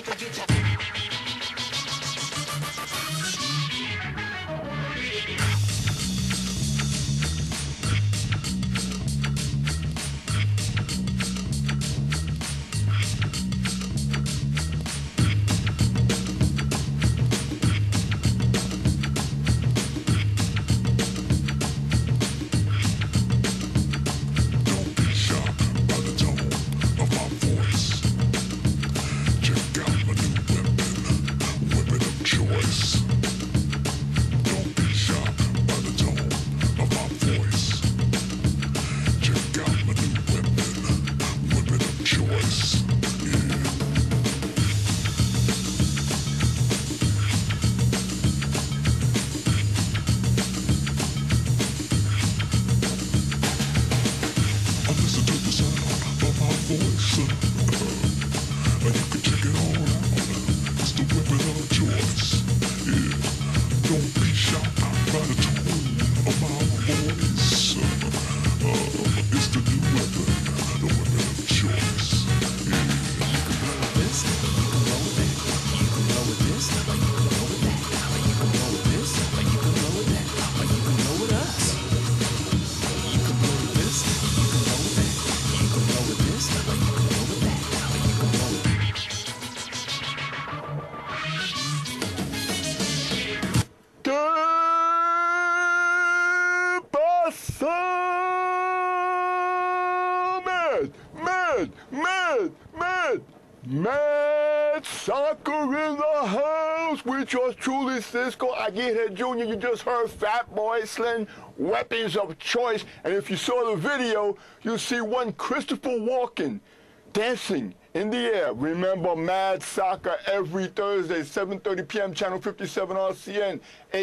Mad Soccer in the house with yours truly, Cisco Aguirre Jr. You just heard Fat Boy Slim, weapons of choice. And if you saw the video, you'll see one Christopher Walken dancing in the air. Remember Mad Soccer every Thursday, 7:30 p.m., channel 57 RCN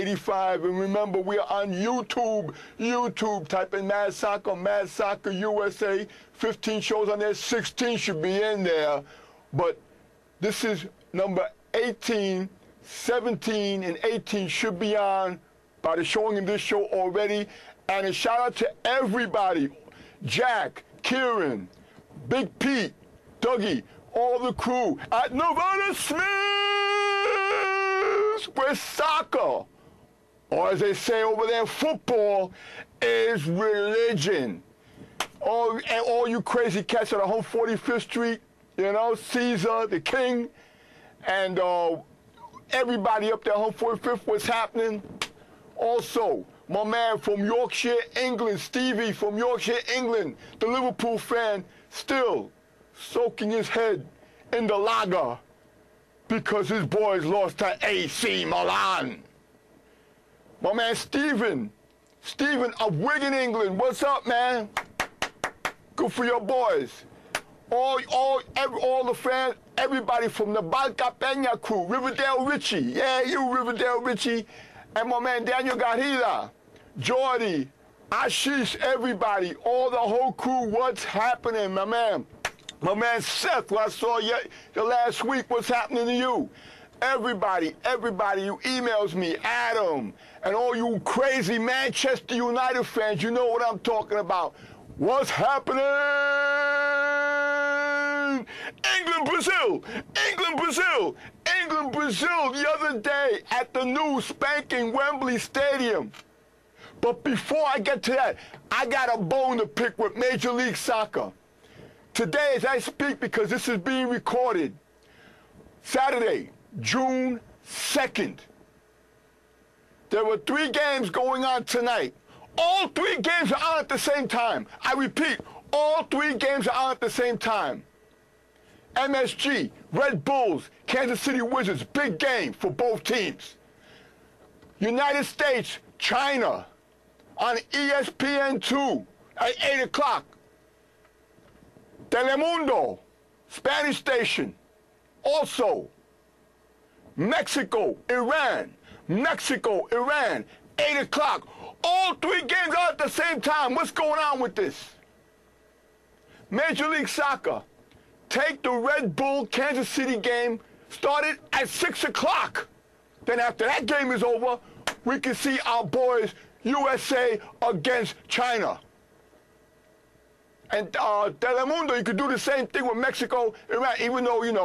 85. And remember, we are on YouTube. Type in Mad Soccer USA. 15 shows on there, 16 should be in there. But this is number 18, 17, and 18 should be on by the showing of this show already. And a shout out to everybody, Jack, Kieran, Big Pete, Dougie, all the crew at Nevada Smith, where soccer, or as they say over there, football, is religion. And all you crazy cats at 145th Street, you know, Caesar, the King, and everybody up there, 145th, what's happening? Also, my man from Yorkshire, England, Stevie from Yorkshire, England, the Liverpool fan, still soaking his head in the lager because his boys lost to AC Milan. My man Stephen of Wigan, England, what's up, man? Good for your boys. All the fans, everybody from the Balca Peña crew, Riverdale Richie, yeah, you Riverdale Richie, and my man Daniel Garrida, Jordy, Ashish, everybody, all the whole crew, what's happening, my man? My man Seth, what I saw the last week, what's happening to you? Everybody who emails me, Adam, and all you crazy Manchester United fans, you know what I'm talking about. What's happening? England, Brazil the other day at the new spanking Wembley Stadium. But before I get to that, I got a bone to pick with Major League Soccer. Today, as I speak, because this is being recorded, Saturday, June 2nd, there were 3 games going on tonight. All 3 games are on at the same time. I repeat, all 3 games are on at the same time. MSG, Red Bulls, Kansas City Wizards, big game for both teams. United States, China, on ESPN2 at 8 o'clock. Telemundo, Spanish station. Also, Mexico, Iran, 8 o'clock. All 3 games are at the same time. What's going on with this? Major League Soccer, take the Red Bull Kansas City game, started at 6 o'clock. Then after that game is over, we can see our boys, USA against China. And Telemundo, you could do the same thing with Mexico, Iran, even though, you know,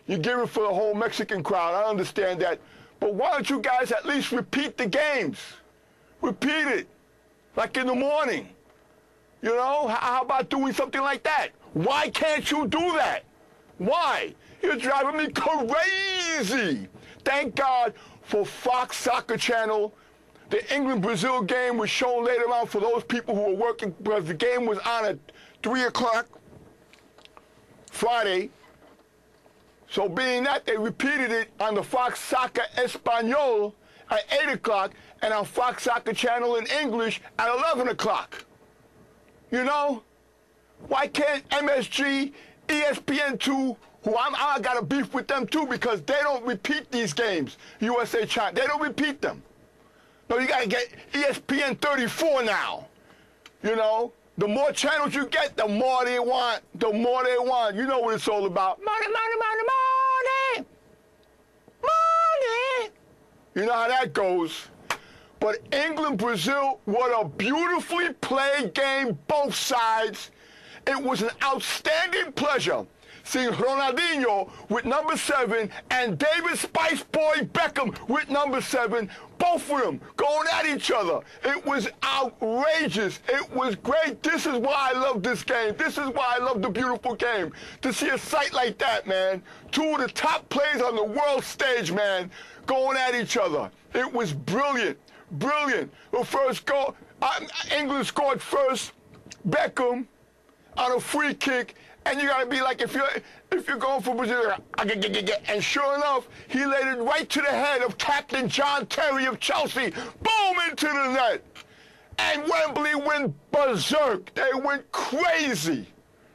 You give it for the whole Mexican crowd. I understand that. But why don't you guys at least repeat the games? Repeat it. Like in the morning. You know, how about doing something like that? Why can't you do that? Why? You're driving me crazy. Thank God for Fox Soccer Channel. The England-Brazil game was shown later on for those people who were working because the game was on at 3 o'clock Friday. So being that, they repeated it on the Fox Soccer Espanol at 8 o'clock and on Fox Soccer Channel in English at 11 o'clock. You know? Why can't MSG, ESPN2, who I got a beef with them too because they don't repeat these games, USA China, they don't repeat them. No, you got to get ESPN 34 now. You know? The more channels you get, the more they want. The more they want. You know what it's all about. Money, money, money, money. Money. You know how that goes. But England, Brazil, what a beautifully played game, both sides. It was an outstanding pleasure seeing Ronaldinho with number 7 and David Spice Boy Beckham with number 7, both of them going at each other. It was outrageous. It was great. This is why I love this game. This is why I love the beautiful game. To see a sight like that, man. 2 of the top players on the world stage, man, going at each other. It was brilliant. Brilliant. The first goal, England scored first, Beckham on a free kick, and you gotta be like, if you're going for Brazil, and sure enough, he laid it right to the head of Captain John Terry of Chelsea, boom, into the net. And Wembley went berserk. They went crazy.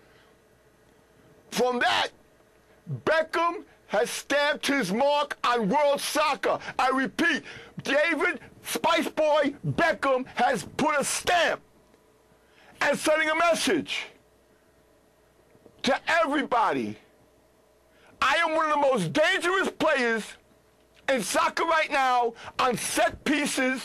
From that, Beckham has stamped his mark on world soccer. I repeat, David Spice Boy Beckham has put a stamp and sending a message to everybody. I am one of the most dangerous players in soccer right now on set pieces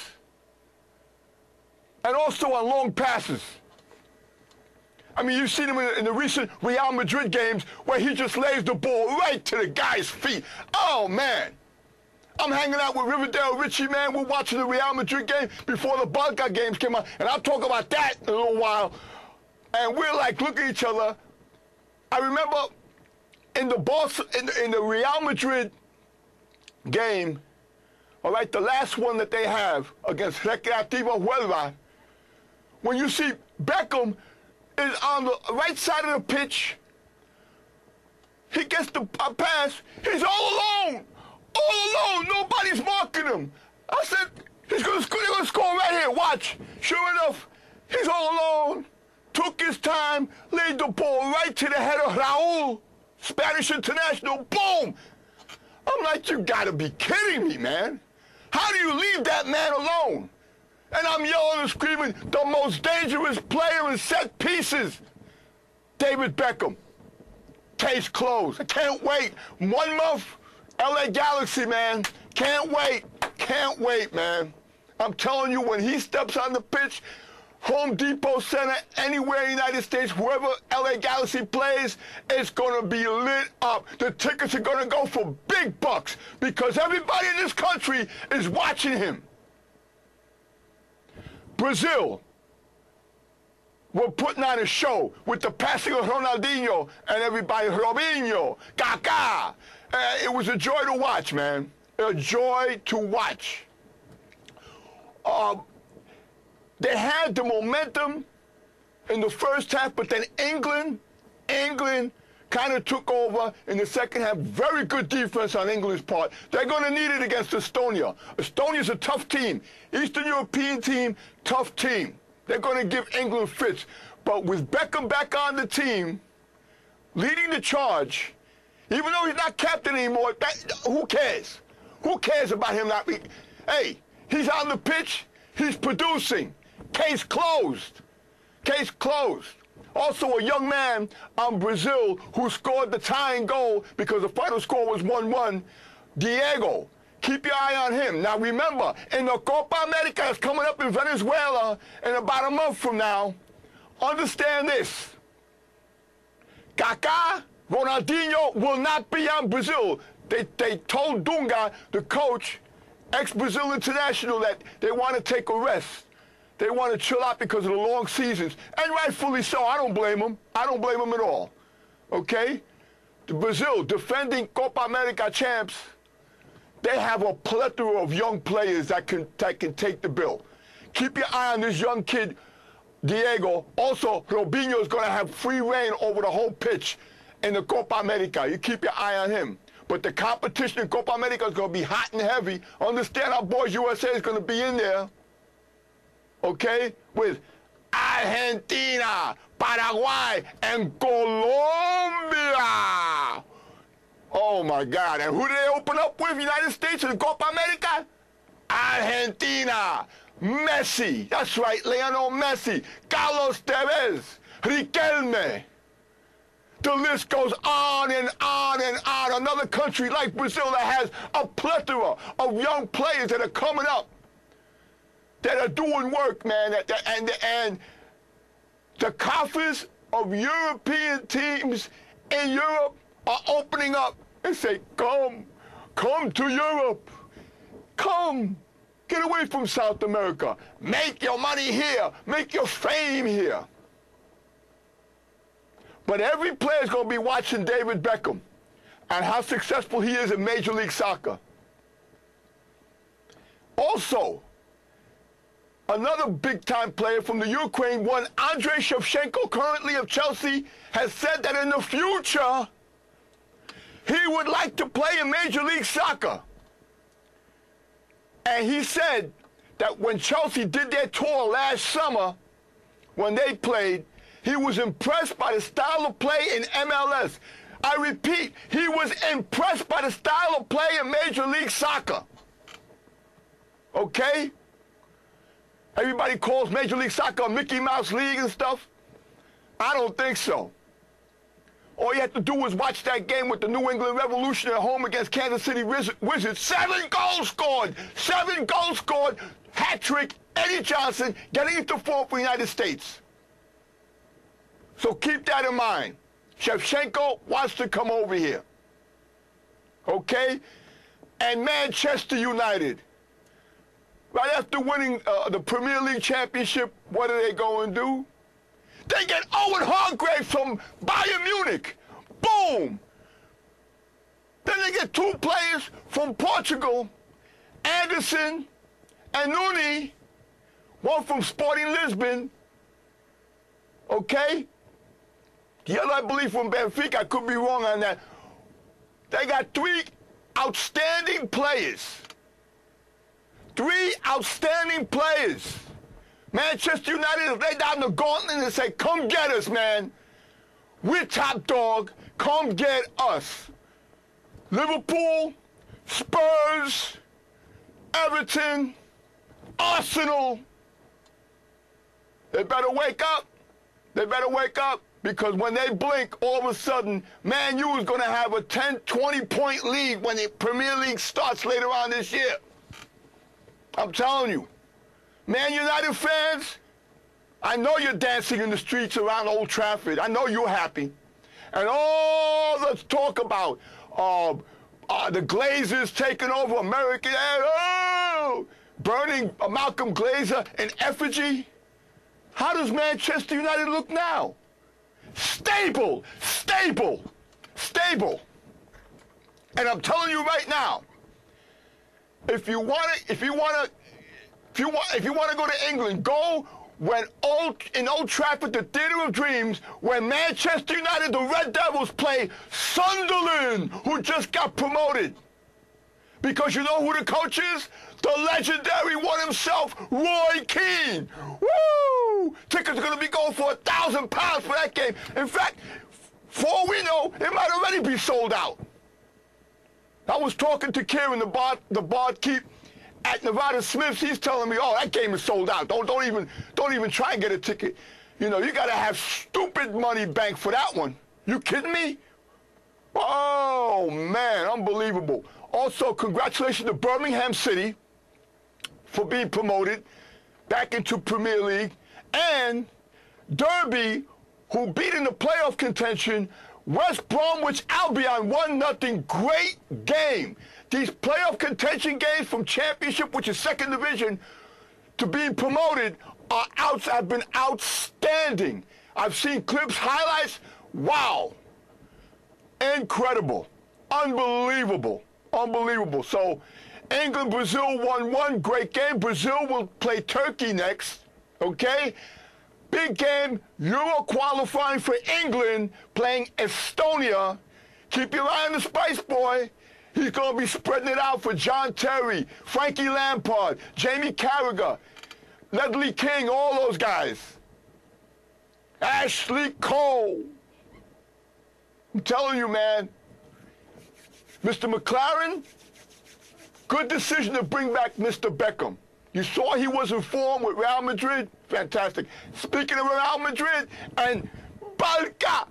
and also on long passes. I mean, you've seen him in the recent Real Madrid games where he just lays the ball right to the guy's feet. Oh, man. I'm hanging out with Riverdale Richie, man. We're watching the Real Madrid game before the Barca games came out. And I'll talk about that in a little while. And we're like, look at each other. I remember in the Real Madrid game, all right, the last one that they have against Recreativo Huelva, when you see Beckham is on the right side of the pitch, he gets the pass, he's all alone, nobody's marking him. I said, they're gonna score right here, watch. Sure enough, he's all alone. Took his time, laid the ball right to the head of Raul, Spanish international, boom! I'm like, you gotta be kidding me, man. How do you leave that man alone? And I'm yelling and screaming, the most dangerous player in set pieces, David Beckham. Case closed. I can't wait. 1 month, LA Galaxy, man. Can't wait, man. I'm telling you, when he steps on the pitch, Home Depot Center, anywhere in the United States, wherever LA Galaxy plays, it's going to be lit up. The tickets are going to go for big bucks because everybody in this country is watching him. Brazil were putting on a show with the passing of Ronaldinho and everybody, Robinho, Kaká. It was a joy to watch, man. A joy to watch. They had the momentum in the first half, but then England kind of took over in the second half. Very good defense on England's part. They're going to need it against Estonia. Estonia's a tough team. Eastern European team, tough team. They're going to give England fits. But with Beckham back on the team, leading the charge, even though he's not captain anymore, who cares? Who cares about him not being? Hey, he's on the pitch. He's producing. Case closed. Case closed. Also, a young man on Brazil who scored the tying goal because the final score was 1-1, Diego. Keep your eye on him. Now, remember, in the Copa America that's coming up in Venezuela in about a month from now, understand this. Kaká Ronaldinho will not be on Brazil. They told Dunga, the coach, ex-Brazil international, that they want to take a rest. They want to chill out because of the long seasons. And rightfully so. I don't blame them. I don't blame them at all. Okay? Brazil, defending Copa America champs, they have a plethora of young players that can take the bill. Keep your eye on this young kid, Diego. Also, Robinho is going to have free reign over the whole pitch in the Copa America. You keep your eye on him. But the competition in Copa America is going to be hot and heavy. Understand our boys USA is going to be in there, okay, with Argentina, Paraguay, and Colombia. Oh, my God. And who did they open up with, United States in the Copa America? Argentina. Messi. That's right, Lionel Messi. Carlos Tevez. Riquelme. The list goes on and on and on. Another country like Brazil that has a plethora of young players that are coming up, that are doing work, man. And the coffers of European teams in Europe are opening up and say, come to Europe. Come. Get away from South America. Make your money here. Make your fame here. But every player is going to be watching David Beckham and how successful he is in Major League Soccer. Also, another big-time player from the Ukraine, one Andrei Shevchenko, currently of Chelsea, has said that in the future, he would like to play in Major League Soccer. And he said that when Chelsea did their tour last summer, when they played, he was impressed by the style of play in MLS. I repeat, he was impressed by the style of play in Major League Soccer. Okay? Everybody calls Major League Soccer a Mickey Mouse League and stuff. I don't think so. All you have to do is watch that game with the New England Revolution at home against Kansas City Wizards. 7 goals scored! 7 goals scored! Hat trick, Eddie Johnson getting into form for the United States. So keep that in mind. Shevchenko wants to come over here. Okay? And Manchester United, right after winning the Premier League championship, what are they going to do? They get Owen Hargreaves from Bayern Munich. Boom! Then they get 2 players from Portugal, Anderson and Nuni, one from Sporting Lisbon. Okay? The other, I believe, from Benfica. I could be wrong on that. They got 3 outstanding players. 3 outstanding players. Manchester United, lay down the gauntlet and say, come get us, man. We're top dog. Come get us. Liverpool, Spurs, Everton, Arsenal. They better wake up. They better wake up. Because when they blink, all of a sudden, Man U is going to have a 10, 20-point lead when the Premier League starts later on this year. I'm telling you. Man United fans, I know you're dancing in the streets around Old Trafford. I know you're happy. And all the talk about the Glazers taking over America, burning Malcolm Glazer in effigy. How does Manchester United look now? Stable, stable, stable. And I'm telling you right now, if you want to go to England, go in Old Trafford, the Theatre of Dreams, where Manchester United, the Red Devils, play Sunderland, who just got promoted. Because you know who the coach is? The legendary one himself, Roy Keane. Woo! Tickets are going to be going for £1,000 for that game. In fact, for all we know, it might already be sold out. I was talking to Kieran, the barkeep at Nevada Smith's. He's telling me, oh, that game is sold out. Don't even try and get a ticket. You know, you got to have stupid money banked for that one. You kidding me? Oh, man, unbelievable. Also, congratulations to Birmingham City for being promoted back into Premier League, and Derby, who beat in the playoff contention West Bromwich Albion 1-0. Great game. These playoff contention games from Championship, which is second division, to being promoted have been outstanding. I've seen clips, highlights. Wow. Incredible. Unbelievable. Unbelievable. So England, Brazil 1-1. Great game. Brazil will play Turkey next. Okay? Big game. Euro qualifying for England, playing Estonia. Keep your eye on the Spice Boy. He's going to be spreading it out for John Terry, Frankie Lampard, Jamie Carragher, Ledley King, all those guys. Ashley Cole. I'm telling you, man. Mr. McLaren, good decision to bring back Mr. Beckham. You saw he was in form with Real Madrid. Fantastic. Speaking of Real Madrid, and Barca.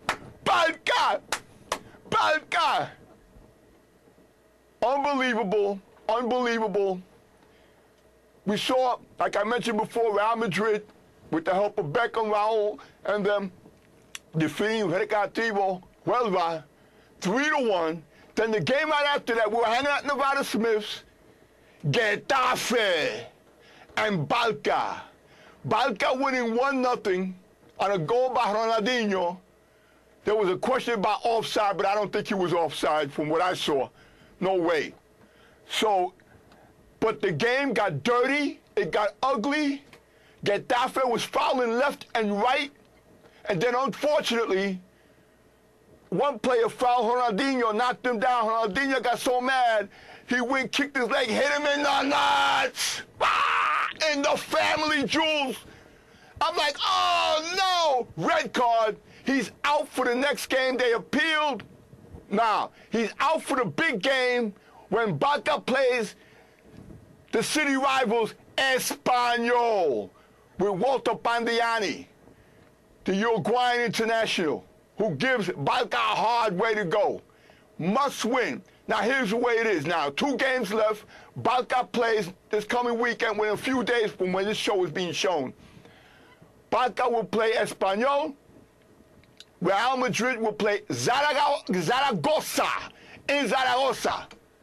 Unbelievable. Unbelievable. We saw, like I mentioned before, Real Madrid, with the help of Beckham, Raul, and them, defeating Recreativo Huelva 3-1. Then the game right after that, we were hanging out Nevada Smiths, Getafe and Barca. Barca winning 1-0 on a goal by Ronaldinho. There was a question about offside, but I don't think he was offside from what I saw. No way. So, but the game got dirty. It got ugly. Getafe was fouling left and right. And then, unfortunately, one player fouled Ronaldinho, knocked him down. Ronaldinho got so mad, he went, kicked his leg, hit him in the nuts. In the family jewels. I'm like, oh, no. Red card. He's out for the next game. They appealed. Now, he's out for the big game when Barca plays the city rivals Espanyol with Walter Pandiani, the Uruguayan international, who gives Barca a hard way to go. Must win. Now, here's the way it is now. 2 games left. Barca plays this coming weekend within a few days from when this show is being shown. Barca will play Espanyol. Real Madrid will play Zaragoza in Zaragoza.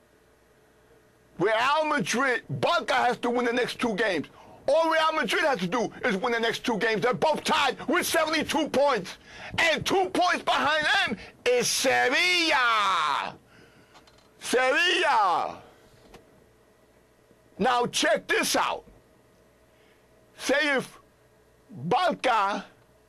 Real Madrid, Barca has to win the next 2 games. All Real Madrid has to do is win the next 2 games. They're both tied with 72 points. And 2 points behind them is Sevilla. Sevilla. Now check this out. Say if Barca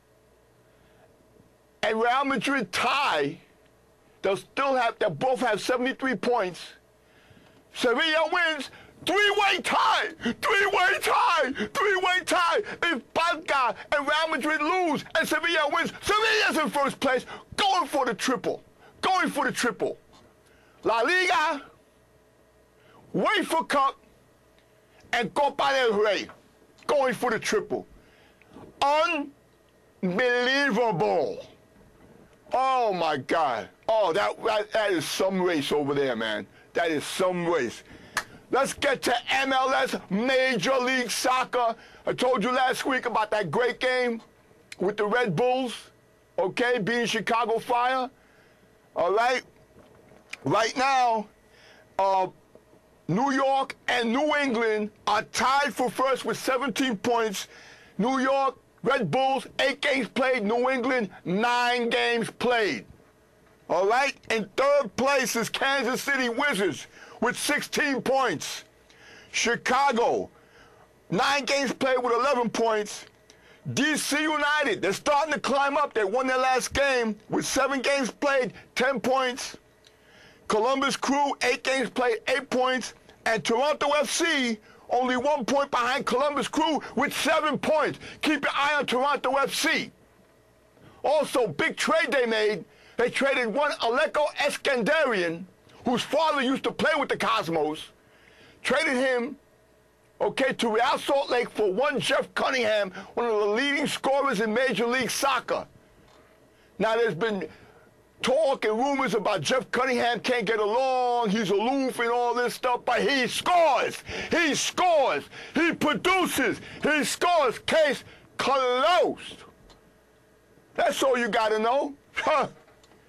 and Real Madrid tie, they'll both have 73 points. Sevilla wins, 3-way tie, 3-way tie, 3-way tie. If Barca and Real Madrid lose and Sevilla wins, Sevilla's in first place, going for the triple, going for the triple. La Liga, UEFA Cup, and Copa del Rey, going for the triple. Unbelievable. Oh, my God. Oh, that is some race over there, man. That is some race. Let's get to MLS, Major League Soccer. I told you last week about that great game with the Red Bulls, okay, beating Chicago Fire. All right. Right now, New York and New England are tied for first with 17 points. New York, Red Bulls, 8 games played. New England, 9 games played. All right? In third place is Kansas City Wizards with 16 points. Chicago, 9 games played with 11 points. DC United, they're starting to climb up. They won their last game with 7 games played, 10 points. Columbus Crew, 8 games played, 8 points. And Toronto FC, only 1 point behind Columbus Crew with 7 points. Keep your eye on Toronto FC. Also, big trade they made. They traded one Aleko Eskandarian, whose father used to play with the Cosmos. Traded him, okay, to Real Salt Lake for one Jeff Cunningham, one of the leading scorers in Major League Soccer. Now, there's been talk and rumors about Jeff Cunningham can't get along, he's aloof and all this stuff, but he scores, he produces, he scores. Case closed. That's all you got to know.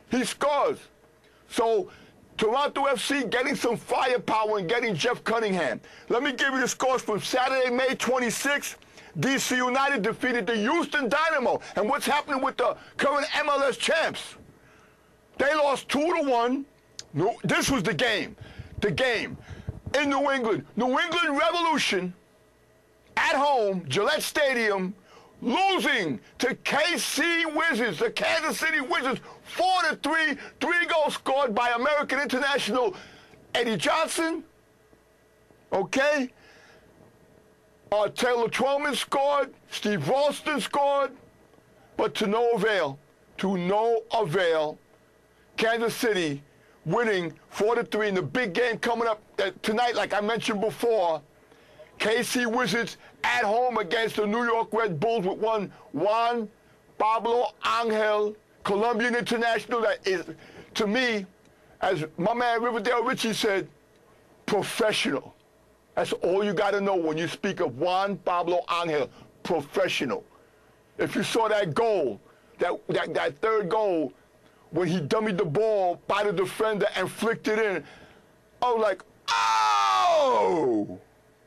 He scores. So Toronto FC getting some firepower and getting Jeff Cunningham. Let me give you the scores from Saturday, May 26th. DC United defeated the Houston Dynamo. And what's happening with the current MLS champs? They lost 2-1. No, this was the game. The game in New England. New England Revolution at home, Gillette Stadium, losing to KC Wizards, the Kansas City Wizards, 4-3. 3 goals scored by American international Eddie Johnson. Okay? Taylor Twellman scored. Steve Ralston scored. But to no avail. To no avail. Kansas City winning 4-3 in the big game coming up tonight, like I mentioned before. KC Wizards at home against the New York Red Bulls with one Juan Pablo Angel, Colombian international that is, to me, as my man Riverdale Richie said, professional. That's all you got to know when you speak of Juan Pablo Angel, professional. If you saw that goal, that third goal, when he dummied the ball by the defender and flicked it in, I was like, oh!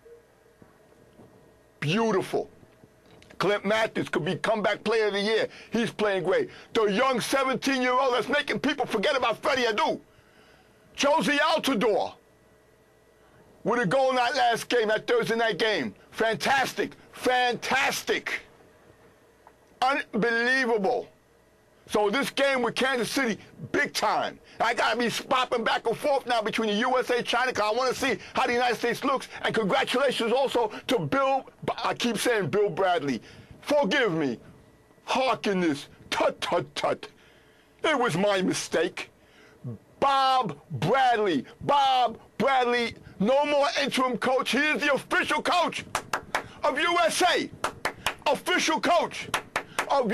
Beautiful. Clint Matthews could be comeback player of the year. He's playing great. The young 17-year-old that's making people forget about Freddie Adu. Josie Altidore with a goal in that last game, that Thursday night game. Fantastic. Fantastic. Unbelievable. So this game with Kansas City, big time. I got to be spopping back and forth now between the USA and China because I want to see how the United States looks. And congratulations also to Bill, I keep saying Bill Bradley. Forgive me. Hearken this. Tut, tut, tut. It was my mistake. Bob Bradley. Bob Bradley, no more interim coach. He is the official coach of USA. Official coach of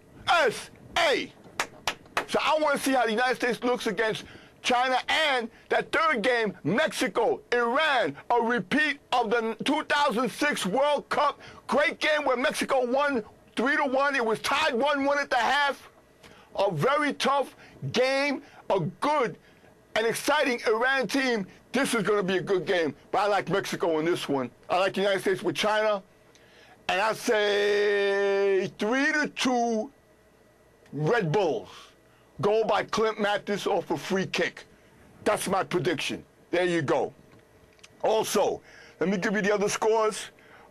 USA. So I want to see how the United States looks against China and that third game, Mexico, Iran, a repeat of the 2006 World Cup. Great game where Mexico won 3-1. It was tied 1-1 at the half. A very tough game, a good and exciting Iran team. This is going to be a good game, but I like Mexico in this one. I like the United States with China, and I say 3-2 Red Bulls. Goal by Clint Matthews off a free kick. That's my prediction. There you go. Also, let me give you the other scores.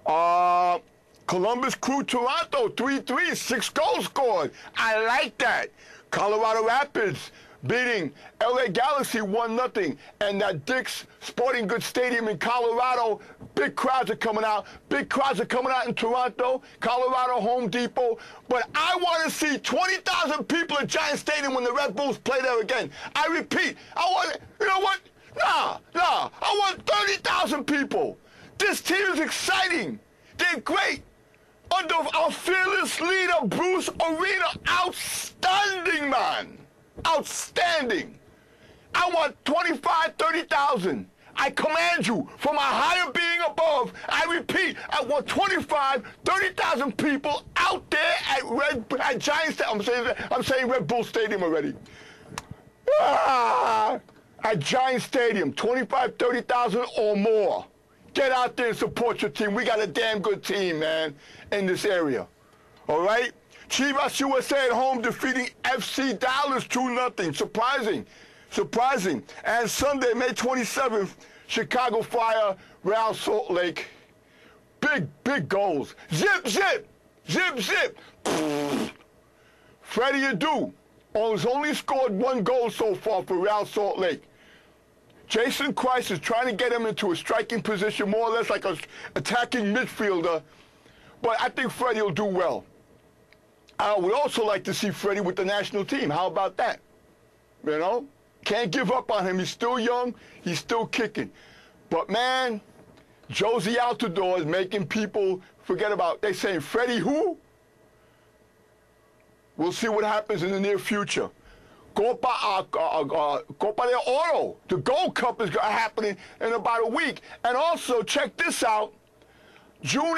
Columbus Crew Toronto 3-3, 6 goals scored. I like that. Colorado Rapids beating LA Galaxy 1-0. And that Dick's Sporting Goods Stadium in Colorado, big crowds are coming out. Big crowds are coming out in Toronto, Colorado Home Depot. But I want to see 20,000 people at Giant Stadium when the Red Bulls play there again. I repeat, I want, you know what? Nah. I want 30,000 people. This team is exciting. They're great. Under our fearless leader, Bruce Arena, outstanding, man. Outstanding. I want 25, 30,000. I command you from a higher being above. I repeat, I want 25, 30,000 people out there at Giant Stadium. I'm saying Red Bull Stadium already. At Giant Stadium, 25, 30,000 or more. Get out there and support your team. We got a damn good team, man, in this area. All right? Chivas USA at home defeating FC Dallas 2-0. Surprising. And Sunday, May 27th, Chicago Fire, Real Salt Lake. Big goals. Zip. Freddie Adu has only scored 1 goal so far for Real Salt Lake. Jason Christ is trying to get him into a striking position, more or less like an attacking midfielder. But I think Freddie will do well. I would also like to see Freddie with the national team. How about that? You know? Can't give up on him. He's still young. He's still kicking. But, man, Josie Altidore is making people forget about, they saying, Freddie who? We'll see what happens in the near future. Copa del Oro, the Gold Cup is happening in about a week. And also, check this out, June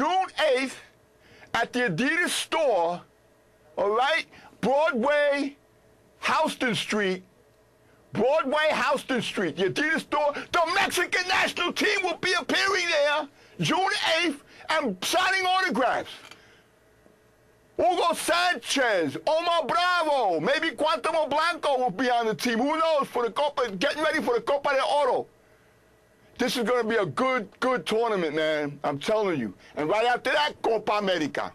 8th, at the Adidas store, all right, Broadway Houston Street, Broadway, Houston Street, the Adidas store. The Mexican national team will be appearing there June 8th and signing autographs. Hugo Sanchez, Omar Bravo, maybe Cuauhtemoc Blanco will be on the team. Who knows? For the Copa, getting ready for the Copa del Oro. This is going to be a good tournament, man. I'm telling you. And right after that, Copa America.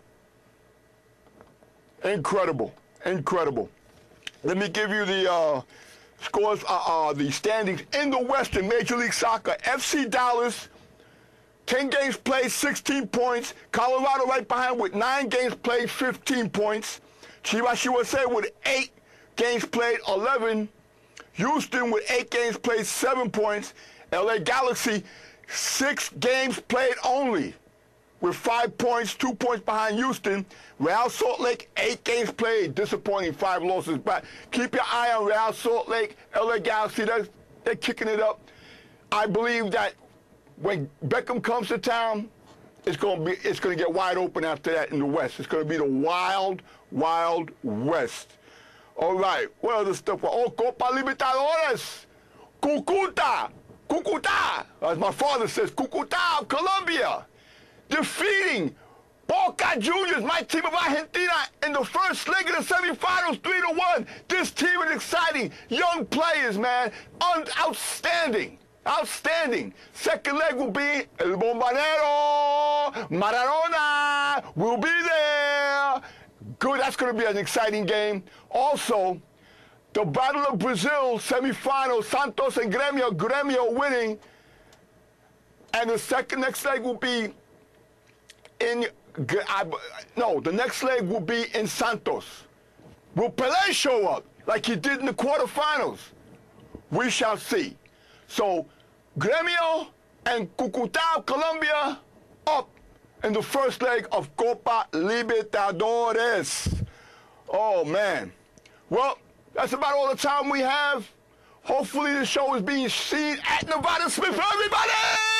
Incredible. Incredible. Let me give you the scores, the standings in the West in Major League Soccer. FC Dallas, 10 games played, 16 points. Colorado right behind with 9 games played, 15 points. Chivas USA with 8 games played, 11. Houston with 8 games played, 7 points. LA Galaxy, 6 games played only with 5 points, 2 points behind Houston. Real Salt Lake, 8 games played, disappointing, 5 losses. But keep your eye on Real Salt Lake, LA Galaxy, they're kicking it up. I believe that when Beckham comes to town, it's going to get wide open after that in the West. It's going to be the wild, wild West. All right, what other stuff? Oh, Copa Libertadores, Cucuta, as my father says, Cucuta of Colombia, defeating Boca Juniors, my team of Argentina, in the first leg of the semifinals, 3-1. This team is exciting. Young players, man, outstanding. Outstanding. Second leg will be El Bombonero, Maradona will be there. Good, that's going to be an exciting game. Also, the Battle of Brazil semifinal, Santos and Grêmio winning. And the next leg will be in, the next leg will be in Santos. Will Pelé show up like he did in the quarterfinals? We shall see. So, Grêmio and Cúcuta, Colombia, up in the first leg of Copa Libertadores. Oh, man. Well, that's about all the time we have. Hopefully the show is being seen at Nevada Smith for everybody!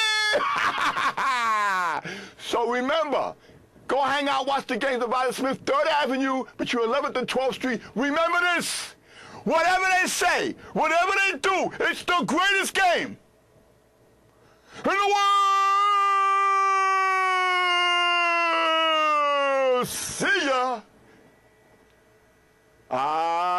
So remember, go hang out, watch the games at Nevada Smith, 3rd Avenue, between 11th and 12th Street. Remember this. Whatever they say, whatever they do, it's the greatest game in the world. See ya.